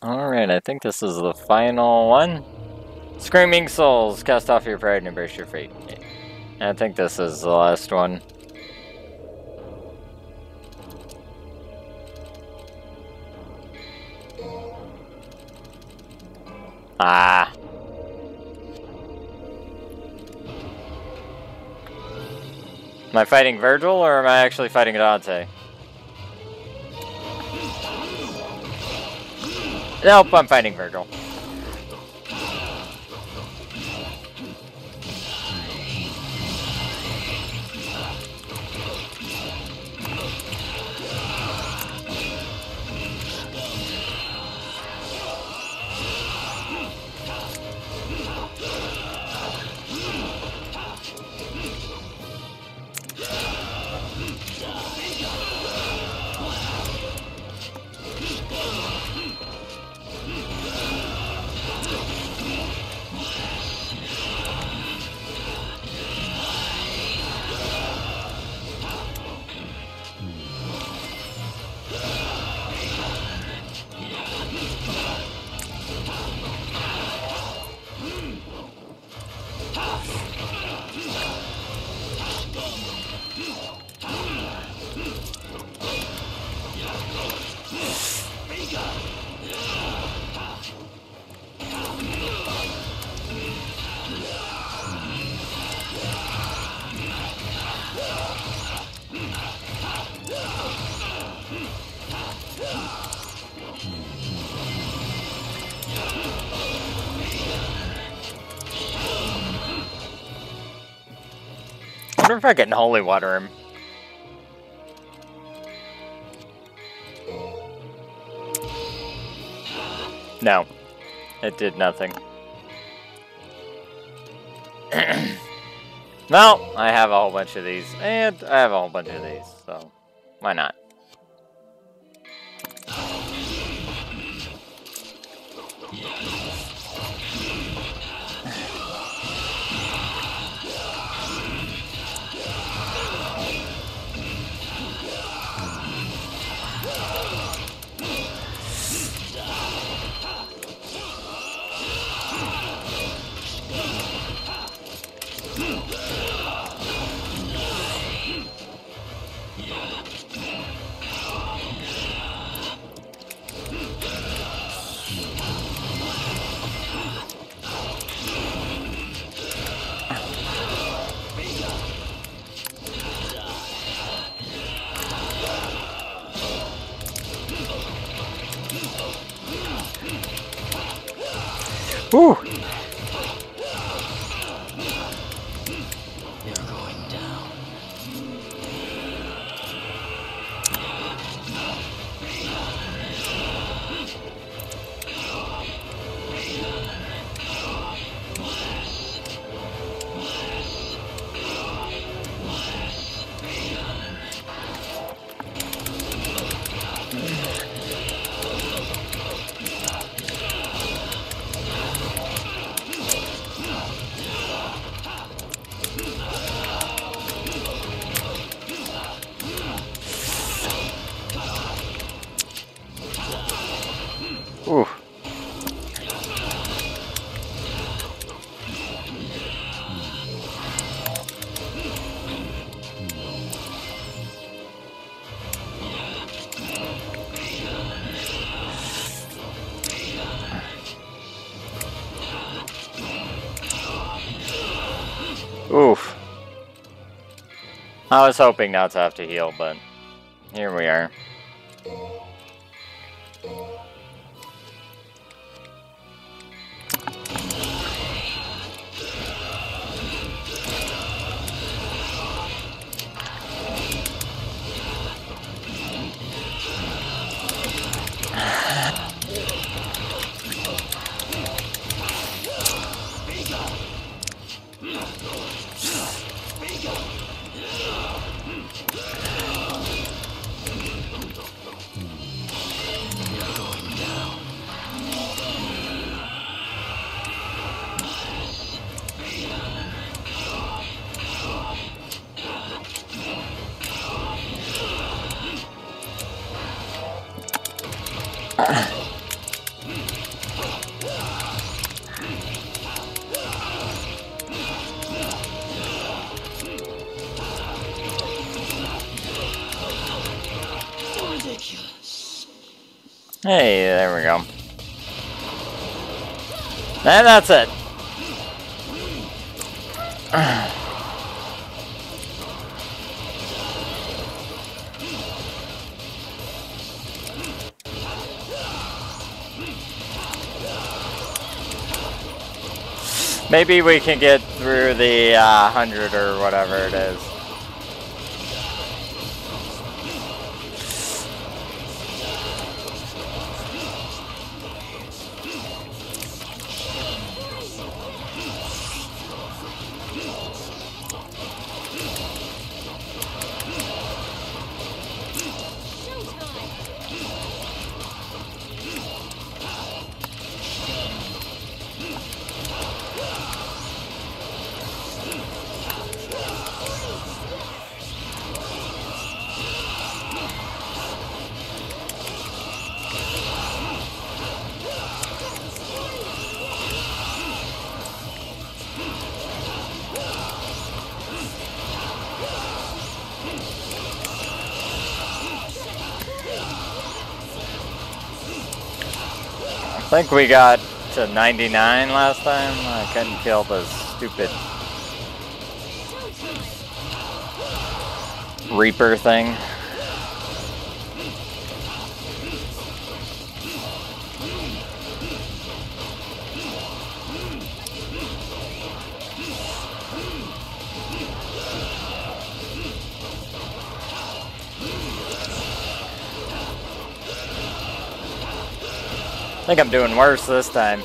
Alright, I think this is the final one. Screaming Souls, cast off your pride and embrace your fate. I think this is the last one. Ah. Am I fighting Virgil or am I actually fighting Dante? Nope, I'm fighting Virgil. I wonder if I can holy water him. No, it did nothing. Well, I have a whole bunch of these, and I have a whole bunch of these, so why not? Woo! You're going down. Ooh. Oof. I was hoping not to have to heal, but here we are. Hey, there we go. And that's it. Maybe we can get through the 100 or whatever it is. I think we got to 99 last time. I couldn't kill the stupid Reaper thing. I think I'm doing worse this time.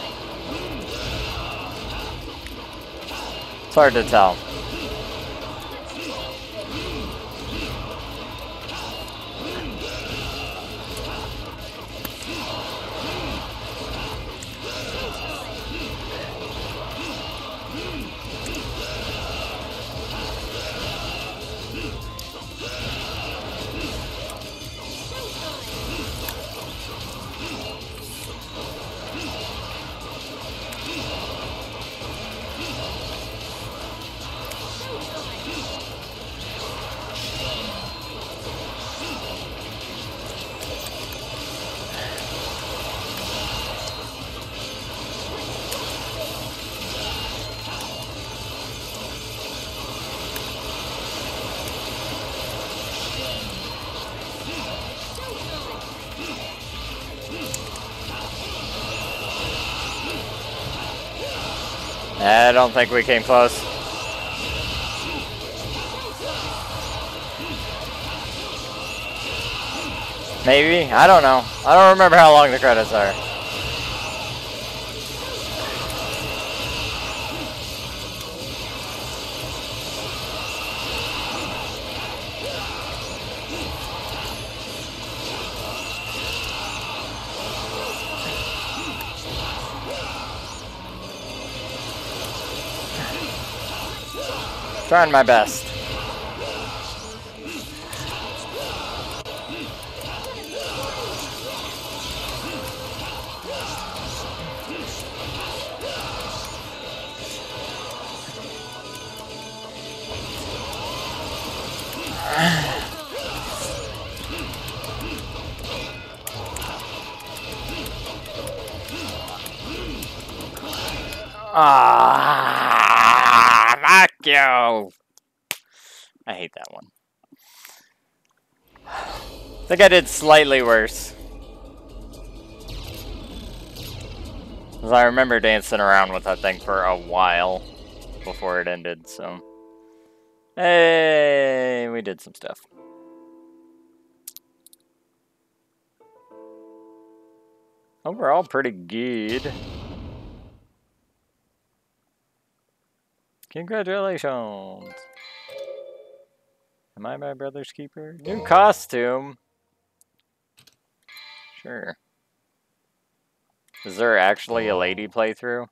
It's hard to tell. I don't think we came close. Maybe? I don't know. I don't remember how long the credits are. Trying my best. Fuck you! I hate that one. I think I did slightly worse. Because I remember dancing around with that thing for a while before it ended, so. Hey, we did some stuff. Overall, pretty good. Congratulations! Am I my brother's keeper? New costume! Sure. Is there actually a lady playthrough?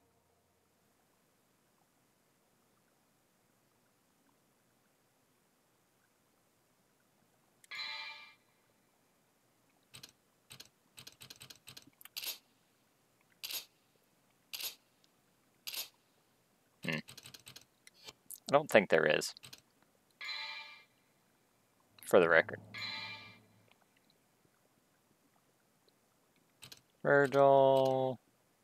I don't think there is. For the record. Virgil.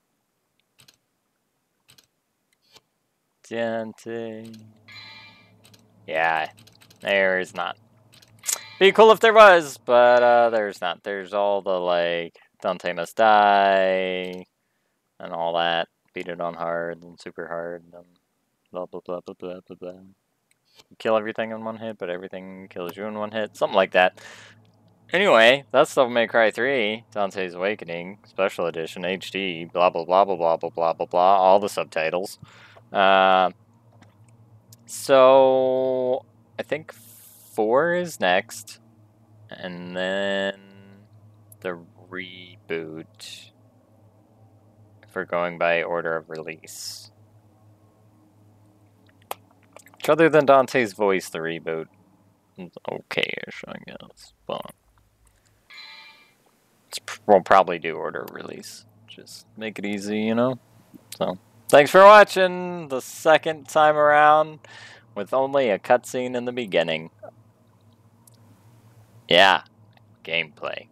Dante. Yeah, there is not. Be cool if there was, but there's not. There's all the, like, Dante Must Die, and all that. Beat it on hard, and super hard, and blah blah blah blah blah blah blah. You kill everything in one hit, but everything kills you in one hit. Something like that. Anyway, that's Devil May Cry 3, Dante's Awakening, Special Edition, HD, blah blah blah blah blah blah blah blah blah, all the subtitles. So I think 4 is next, and then the reboot, if we're going by order of release. Which, other than Dante's Voice, the reboot is okay-ish, I guess, but we'll probably do order of release. Just make it easy, you know? So, thanks for watching the second time around with only a cutscene in the beginning. Yeah, gameplay.